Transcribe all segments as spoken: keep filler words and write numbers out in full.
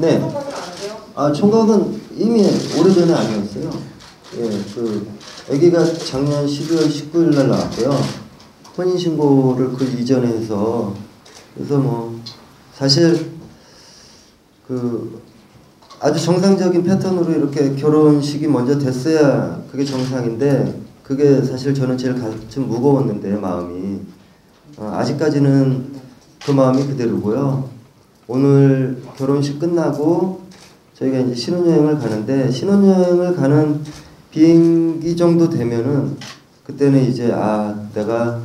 네. 총각은 안 하세요? 아, 총각은 이미 오래전에 아니었어요. 예, 그 아기가 작년 십이월 십구일 날 나왔고요. 혼인신고를 그 이전에 해서, 그래서 뭐 사실 그 아주 정상적인 패턴으로 이렇게 결혼식이 먼저 됐어야 그게 정상인데, 그게 사실 저는 제일 좀 무거웠는데 마음이, 어, 아직까지는 그 마음이 그대로고요. 오늘 결혼식 끝나고 저희가 이제 신혼여행을 가는데, 신혼여행을 가는 비행기 정도 되면은 그때는 이제 아, 내가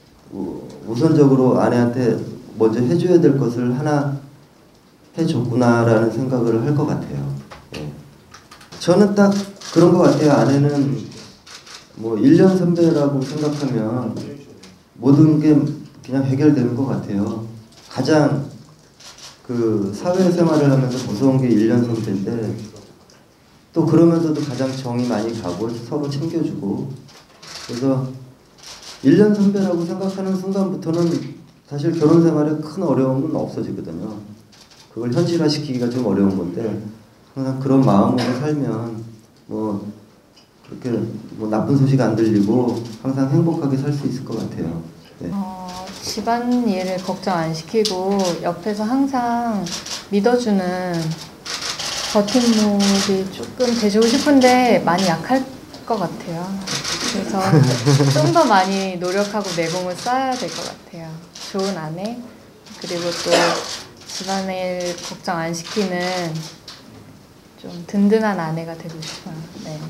우선적으로 아내한테 먼저 해줘야 될 것을 하나 해줬구나라는 생각을 할 것 같아요. 예. 저는 딱 그런 것 같아요. 아내는 뭐 일 년 선배라고 생각하면 모든 게 그냥 해결되는 것 같아요. 가장 그 사회생활을 하면서 무서운 게 일 년 선배인데, 또 그러면서도 가장 정이 많이 가고 서로 챙겨주고, 그래서 일 년 선배라고 생각하는 순간부터는 사실 결혼 생활에 큰 어려움은 없어지거든요. 그걸 현실화시키기가 좀 어려운 건데, 항상 그런 마음으로 살면 뭐 그렇게 뭐 나쁜 소식 안 들리고 항상 행복하게 살 수 있을 것 같아요. 네. 어, 집안일을 걱정 안 시키고 옆에서 항상 믿어주는 버팀목이 조금 돼주고 싶은데 많이 약할 것 같아요. 그래서 좀 더 많이 노력하고 내공을 쌓아야 될 것 같아요. 좋은 아내, 그리고 또 집안일 걱정 안 시키는 좀 든든한 아내가 되고 싶어요. 네.